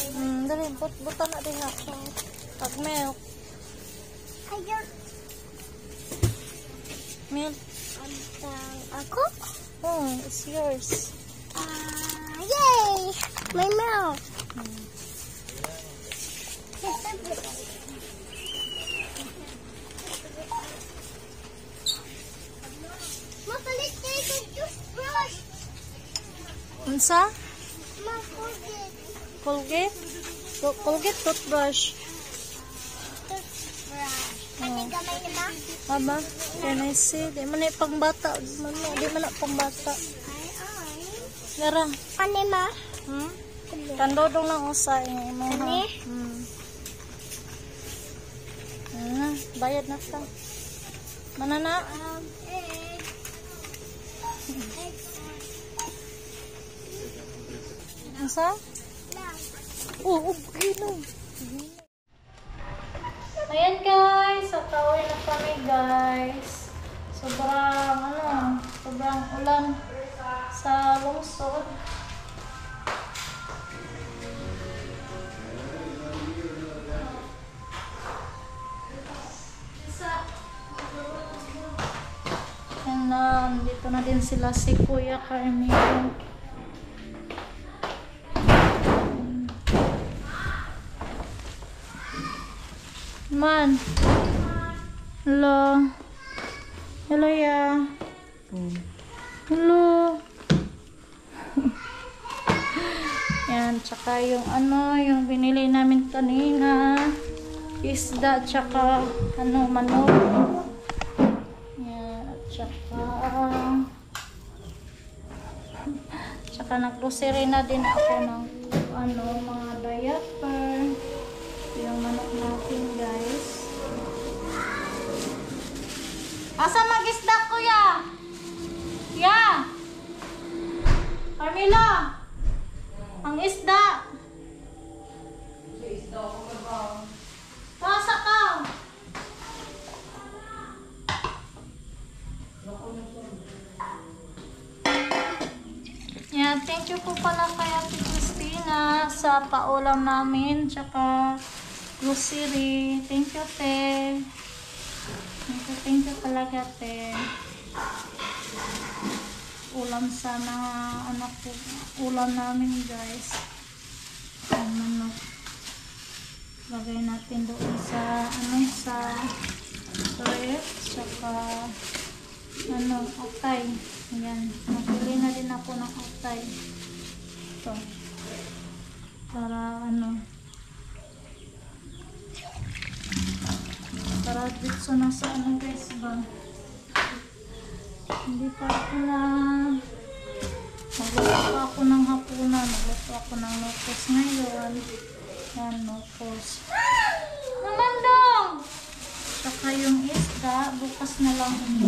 Dali, buta na din ako. Pag milk. Ayun. Milk. Ako? Oh, it's yours. Yay! My milk. Mapalit tayo sa toothbrush. Unsa? Mapalit. Colgate? Colgate toothbrush. Toothbrush. Kani gamay na ba? Aba, can I see? Di man na pang bata. Di man na pang bata. Gara. Kani ma? Kandodong lang usay. Kani? Bayad na ka. Mana na? Egg. Unsa? Oh, gino. Ayan guys, sa tawid na kami guys. Sobrang ulan sa lungsod. And dito na din sila si Kuya Carmelo. Man. Hello. Hello ya. Hello. Yan, tsaka yung yung binili namin kanina. Isda, tsaka manok. Yan, at tsaka nag-grocery na din ako ng mga diaper. Yung manok natin guys. Asa mag-isda kuya? Ya. Carmela. Ang isda. Isda ko ba? Pasa ka. Yeah, thank you po pala kay Ate Christina sa paulam namin, tsaka grocery. Thank you, te. Thank you talaga, te. Ulam sa mga anak ko. Ulam namin, guys. Lagay natin doon sa sa ref, tsaka atay. Ayan. Napili na din ako ng atay. Ito. Para para dito na sa guys ba. Hindi pa ako magluto ako ng hapunan. Magluto ako ng nukos ngayon. Yan, nukos. Namandong! Saka yung isda, bukas na lang ito.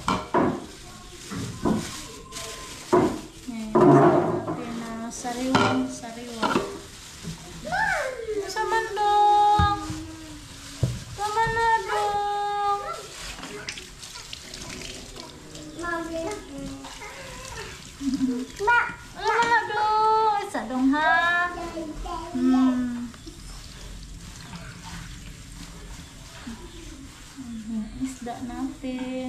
Sariwang. Sa mandong. Tama na dong. Tama na dong. Isa dong ha. Isda natin.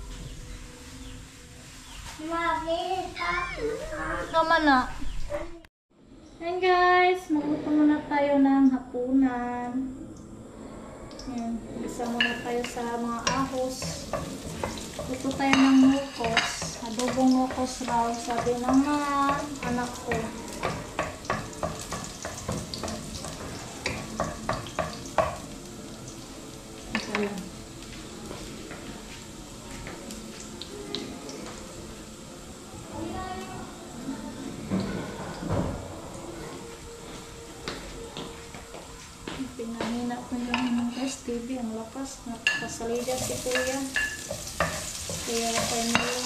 Tama na. Ayan guys, magluto muna tayo ng hapunan. Ayan, isa muna tayo sa mga ahos. Luto tayo ng nukos. Adobong nukos raw, sabi ng mga anak ko. Ayan. Pinahina ko yung TV, ang lakas. Nakasalida si Kuya. Kaya Carmelo.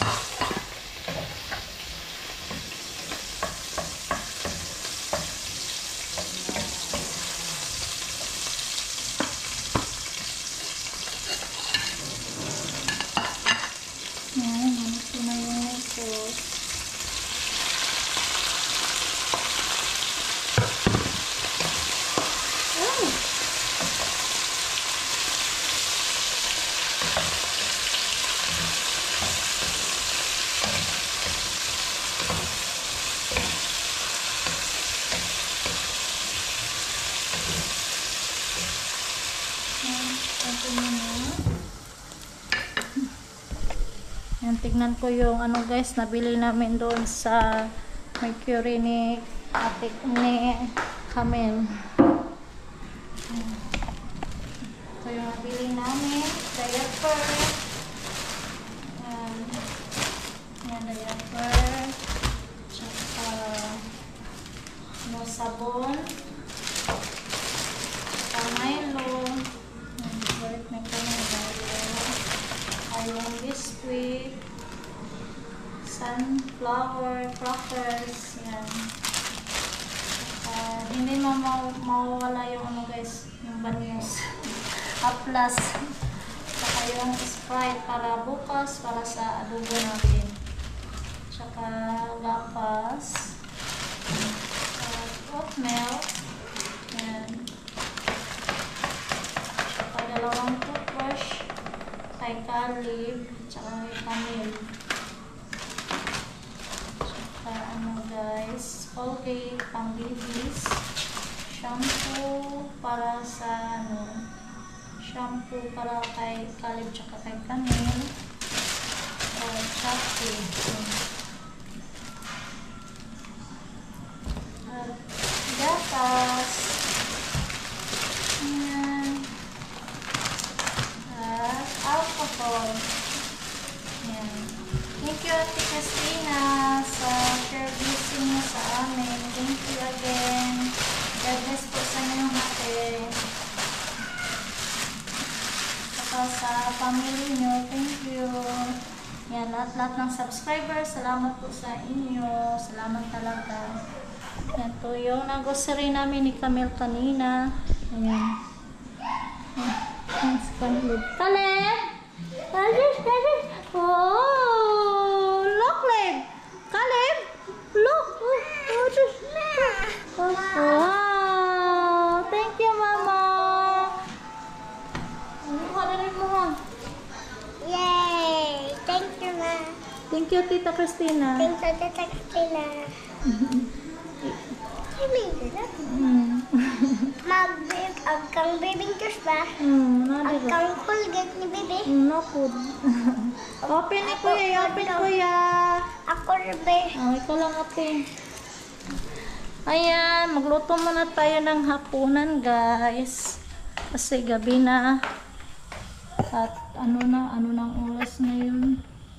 Yan, ito na yung nukos. Yan, tignan ko yung ano guys, nabili namin doon sa Mercury ni ate ni Camel. Ito yung nabili namin, diaper. Yan, diaper. Tsaka no sabon. Tsaka Milo. Yan, balik na ito ng Milo. Ayong biscuit, sunflower crackers, yan. Hindi mawawala yung ano guys, yung banyos. Haplas. Saka yung Sprite para bukas, para sa adobo natin. Saka gapas. Oat milk. Yan. Saka dalawang toothbrush. Kay Caleb, tsaka kay Camille. Tsaka ano guys, Colgate pang babies. Shampoo para sa ano, shampoo para kay Caleb tsaka kay Camille. Chocolate. At gatas. Ayan. Alcohol. Yan. Thank you Ate Christina sa share blessing mo sa amin. Thank you again. God bless po sa inyong ate. Saka sa family nyo, thank you. Yan, lahat ng subscribers, salamat po sa inyo. Salamat talaga. Yan to yung nag-grocery namin ni Camille kanina. Ayan. Caleb! Caleb! Oh! Look, Caleb! Caleb! Look! Wow! Thank you, Mama! Ano ka na rin mo, ha? Yay! Thank you, Ma. Thank you, Tita Christina. Thank you, Tita Christina. Agkang babing juice ba? Agkang Colgate ni bebe? Naku. Open ni Kuya, open Kuya. Ako rebe. Ikaw lang ate. Ayan, magluto muna tayo ng hapunan guys. Kasi gabi na. At ano nang oras na yun.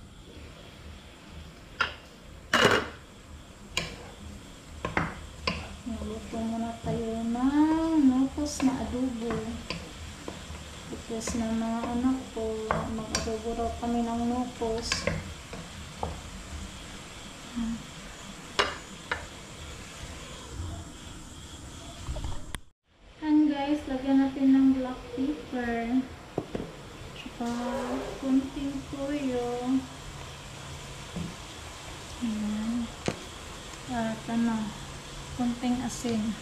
Magluto muna tayo ng nukos na adobo. Because na mga anak ko, mag-adobo raw kami ng nukos. And guys, lagyan natin ng black pepper. Tsaka kunting toyo. Ayan. At ano, kunting asin.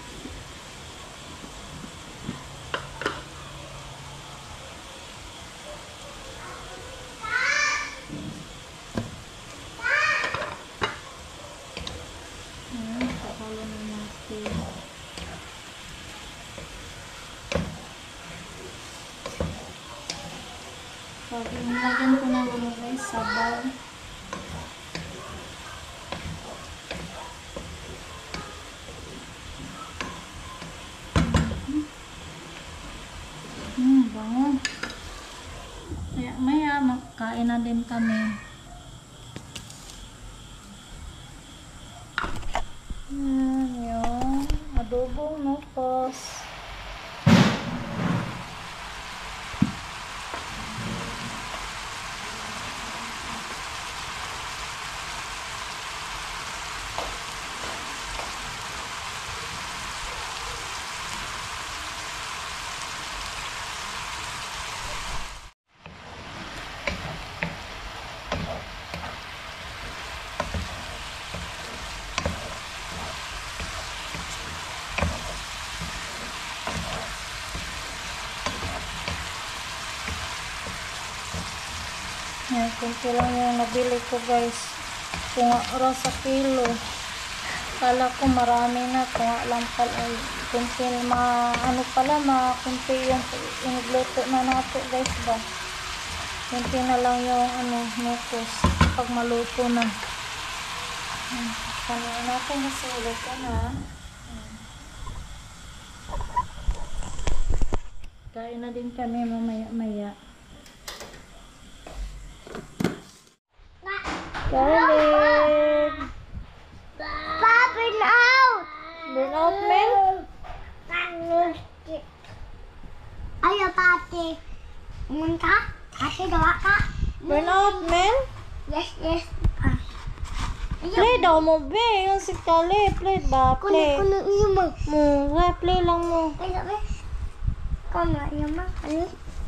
Ayan, pakalo na natin. So, nilagyan ko na lang guys, sabaw. Bango. Maya magkain na din kami. Yan yung adobong nukos. Yan, kunti lang yung nabili ko guys. Kung oras sa kilo. Kala ko marami na. Kung lang pala ay kunti ano pala kunti yung inigluto na nato guys ba. Kunti na lang yung nukos pag maluto na. Kanina natin kasi luto na. Kain na din kami mamaya-maya. Garlic! Pa, burn out! Burn out, Mel? Ayaw pa, ate. Munta? Ate, gawa ka? Burn out, Mel? Yes, pa. Play daw mo, be. Yung si Kali. Play ba? Play. Kuno iyo mo. Play lang mo. Ay, sabi. Kuno iyo mo. Kali?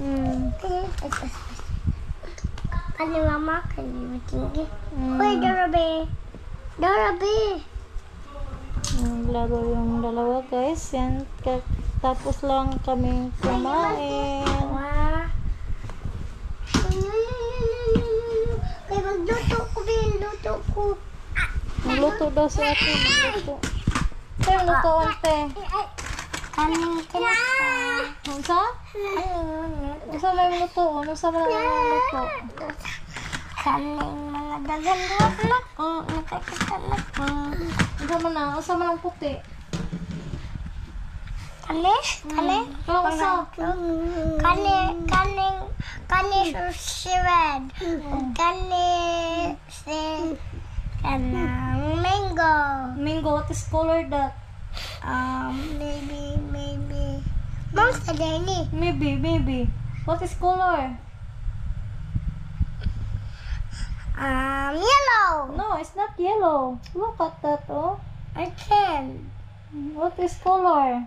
Kali mama, kali matinggi. Uy, Dorobe. Dorobe. Laro yung dalawa, guys. Yan. Tapos lang kami kumain. Wah. Kaya magluto ko, Ben. Luto ko. Magluto daw si ate. Magluto. Tayo, luto, ante. Kaning kinasa. Ano sa? Ano sa may luto? Ano sa mga luto? Kaning mga dagan na. Nakakita na. Ano sa mga? Ano sa mga puti? Kani? Ano sa? Kani si Red. Kani si kanang mango. Mango, what is color that? Maybe. Mom said any. Maybe. What is color? Yellow. No, it's not yellow. Look at that, oh. I can. What is color?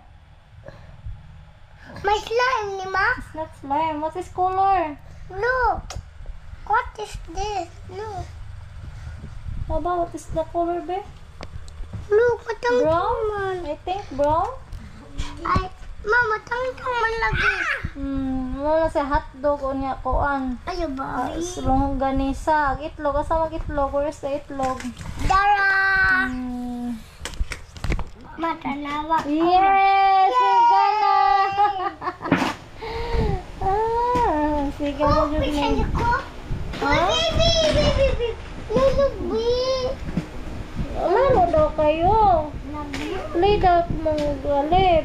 My slime, Nima. It's not slime. What is color? Look. What is this? Look. Baba, what is the color, be? Look, matang Brown? I think brown. Mama, matang man lagi. Wala sa hotdog o niya kuan. Ayo ba? Sulong ganisa. Itlog. Asa mag-itlog? Where is the itlog? Dara. Matanawa. Yes! Siga na! Siga na Oh, dyan pisan na. ko. Baby. Lulubi. Lalo daw kayo. Play daw mong Leb.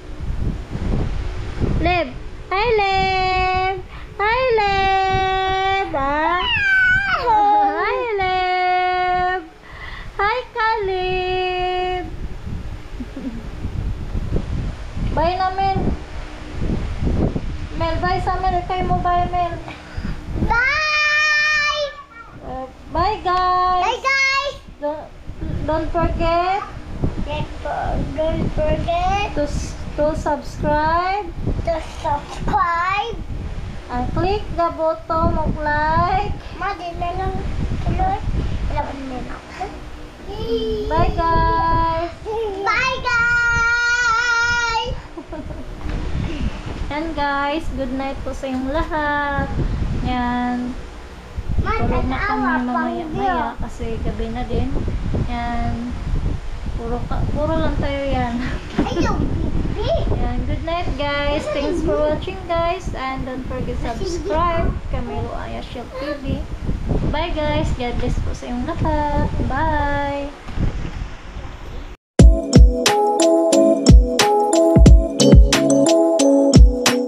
Leb. Hi, Leb. Hi, Leb. Hi, Leb. Hi, Kalib. Bye na, Mel. Mel, bye sa Mel. Kayo mo bye, Mel. Bye. Bye, guys. Bye, guys. Don't forget Don't forget to subscribe to subscribe. and click the button of like. Madi na lang. Tuloy. Laban mo na ako. Bye, guys. Bye, guys. And guys, good night po sa inyong lahat. Yan. Tulog na kami mamaya-maya kasi gabi na din. Yan. Puro lang tayo yan. Ayaw, baby. Yan. Good night, guys. Thanks for watching, guys. And don't forget to subscribe. Camilo Aya Shield TV. Bye, guys. God bless po sa inyong lahat. Bye.